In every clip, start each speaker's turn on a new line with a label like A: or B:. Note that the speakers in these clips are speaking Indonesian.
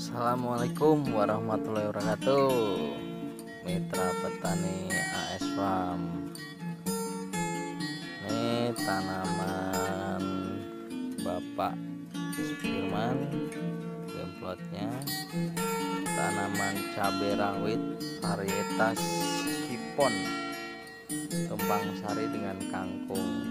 A: Assalamualaikum warahmatullahi wabarakatuh. Mitra petani AS Farm. Ini tanaman Bapak Firman, gemplotnya tanaman cabai rawit varietas Sipon tumpang sari dengan kangkung.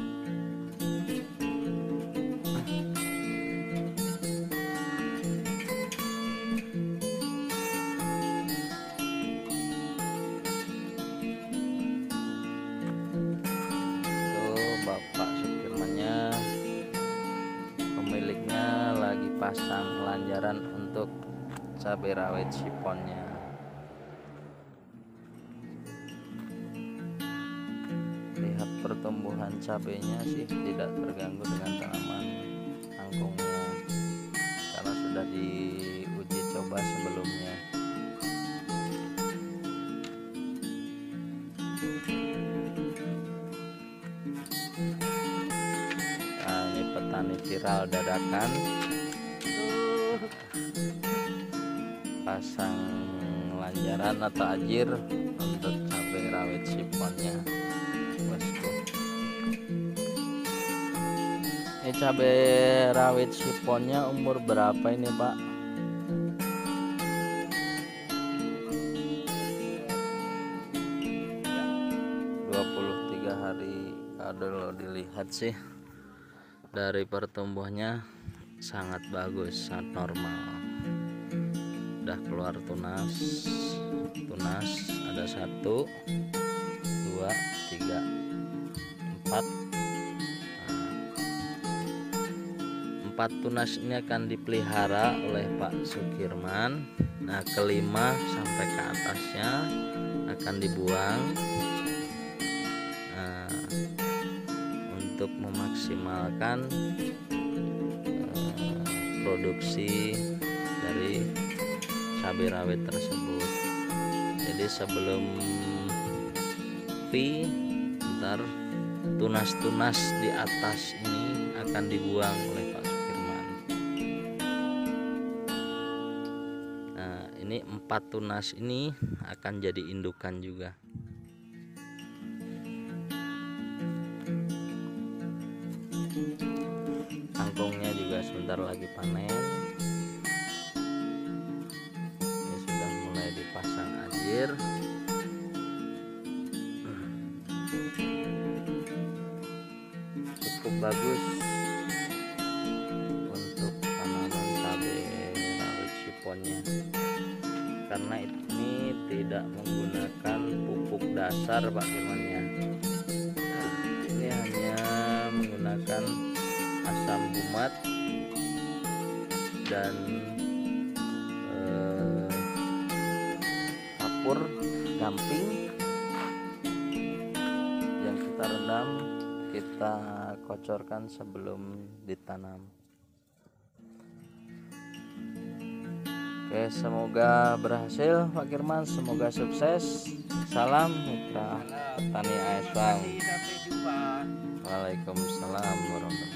A: Bapak Sukirmannya, pemiliknya lagi pasang lanjaran untuk cabai rawit Siponnya. Lihat pertumbuhan cabainya sih tidak terganggu dengan tanaman kangkungnya karena sudah diuji coba sebelumnya. Petani viral dadakan pasang lanjaran atau ajir untuk cabai rawit Siponnya, bosku. Ini cabai rawit Siponnya umur berapa ini, Pak? Ya, 23 hari. Kalau dilihat sih dari pertumbuhannya sangat bagus, sangat normal. Udah keluar tunas ada 1, 2, 3, 4. 4 tunas ini akan dipelihara oleh Pak Sukirman. Nah, kelima sampai ke atasnya akan dibuang. Untuk memaksimalkan produksi dari cabai rawit tersebut. Jadi sebelum ntar tunas-tunas di atas ini akan dibuang oleh Pak Sukirman. Nah, ini 4 tunas ini akan jadi indukan juga. Kangkungnya juga sebentar lagi panen. Ini sudah mulai dipasang ajir. Cukup bagus untuk tanaman cabai rawit Siponnya karena ini tidak menggunakan pupuk dasar, Pak Firmannya. Ini hanya menggunakan asam humat dan kapur gamping yang kita rendam, kita kocorkan sebelum ditanam. Oke, semoga berhasil Pak Firman, semoga sukses. Salam mitra petani AS Farm. Waalaikumsalam warahmatullahi wabarakatuh.